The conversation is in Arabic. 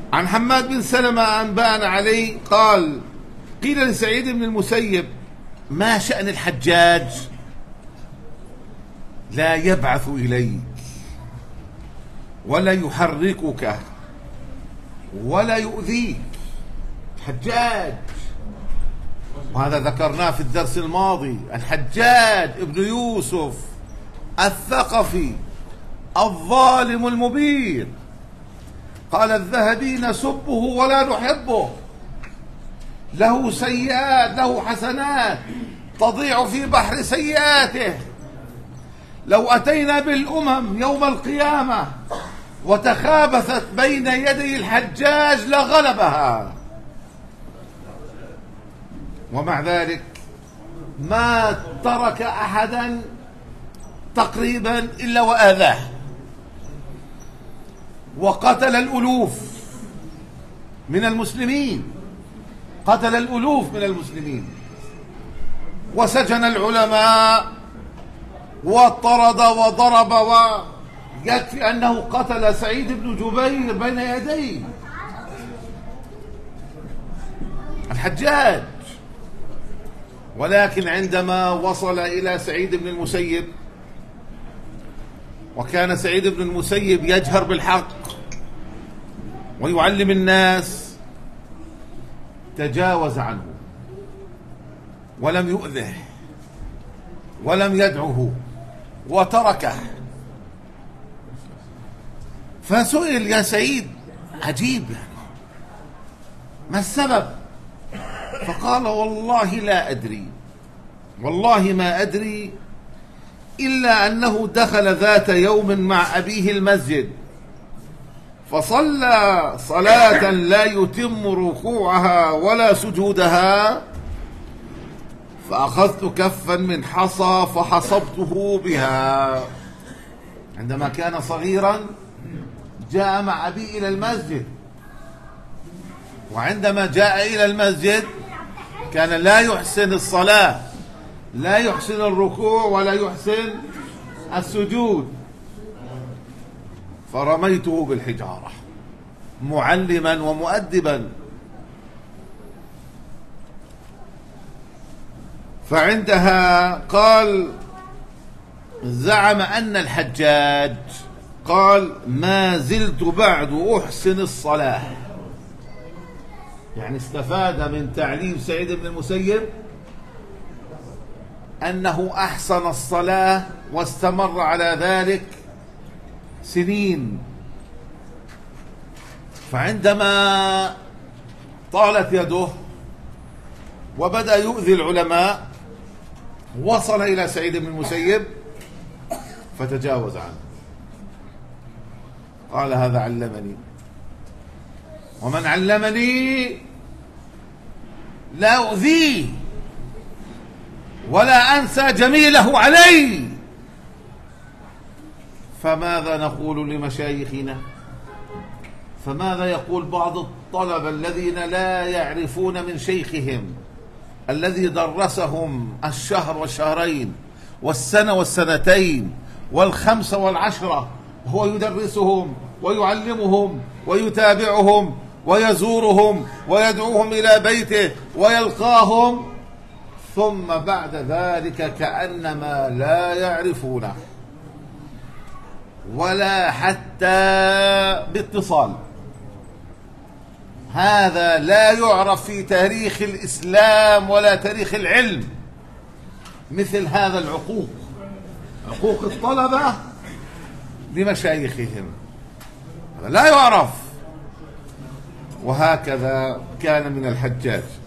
عن حماد بن سلمة أنبأنا علي قال: قيل لسعيد بن المسيب: ما شأن الحجاج لا يبعث إليك ولا يحركك ولا يؤذيك؟ الحجاج، وهذا ذكرناه في الدرس الماضي، الحجاج ابن يوسف الثقفي الظالم المبين. قال الذهبي: نسبه ولا نحبه، له سيئات له حسنات تضيع في بحر سيئاته. لو أتينا بالأمم يوم القيامة وتخابثت بين يدي الحجاج لغلبها، ومع ذلك ما ترك أحدا تقريبا إلا وآذاه، وقتل الألوف من المسلمين، قتل الألوف من المسلمين، وسجن العلماء وطرد وضرب، ويكفي أنه قتل سعيد بن جبير بين يديه الحجاج. ولكن عندما وصل إلى سعيد بن المسيب، وكان سعيد بن المسيب يجهر بالحق ويعلم الناس، تجاوز عنه ولم يؤذه ولم يدعه وتركه. فسئل: يا سعيد، عجيب يعني، ما السبب؟ فقال: والله لا أدري، والله ما أدري، إلا أنه دخل ذات يوم مع أبيه المسجد فصلى صلاة لا يتم ركوعها ولا سجودها، فأخذت كفا من حصى فحصبته بها. عندما كان صغيرا جاء مع أبيه إلى المسجد، وعندما جاء إلى المسجد كان لا يحسن الصلاة، لا يحسن الركوع ولا يحسن السجود، فرميته بالحجارة معلما ومؤدبا. فعندها قال: زعم أن الحجاج قال: ما زلت بعد أحسن الصلاة. يعني استفاد من تعليم سعيد بن المسيب أنه أحسن الصلاة واستمر على ذلك سنين. فعندما طالت يده وبدأ يؤذي العلماء، وصل إلى سعيد بن المسيب فتجاوز عنه. قال: هذا علمني، ومن علمني لا أؤذيه ولا أنسى جميله علي. فماذا نقول لمشايخنا؟ فماذا يقول بعض الطلبة الذين لا يعرفون من شيخهم الذي درسهم الشهر والشهرين والسنة والسنتين والخمس والعشرة، هو يدرسهم ويعلمهم ويتابعهم ويزورهم ويدعوهم إلى بيته ويلقاهم، ثم بعد ذلك كأنما لا يعرفونه ولا حتى باتصال؟ هذا لا يعرف في تاريخ الإسلام ولا تاريخ العلم. مثل هذا العقوق، عقوق الطلبة لمشايخهم، هذا لا يعرف. وهكذا كان من الحجاج.